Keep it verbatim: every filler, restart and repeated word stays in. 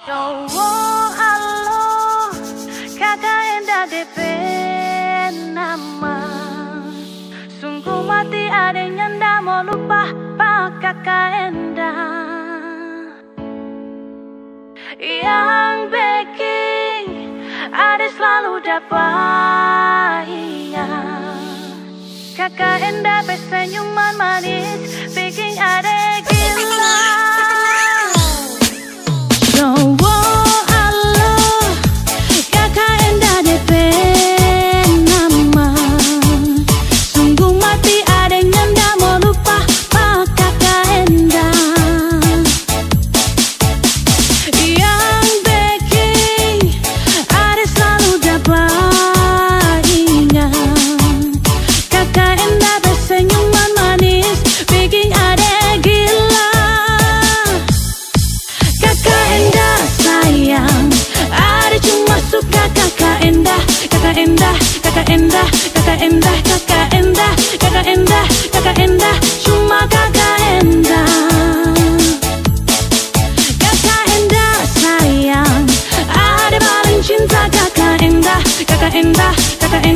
Cowok halo, kakak Endah D P nama. Sungguh mati adanya ndak mau lupa pak kakak Endah. Yang baking ada selalu dapat iya. Kakak Endah bersenyuman manis bikin ada gila. Cowok halo, kakak Endah D P nama. Sungguh mati adanya ndak mau lupa pak kakak Endah. Yang baking ada selalu dapat ingat. Kakak Endah bersenyuman manis bikin ada gila. Kakak Endah sayang, ada cuma suka kakak Endah. Kakak Endah, kakak Endah, kakak Endah, kakak Endah, kakak Endah, kakak Endah, cuma kakak Endah. Kakak Endah sayang, ada paling cinta kakak Endah. Kakak Endah, kakak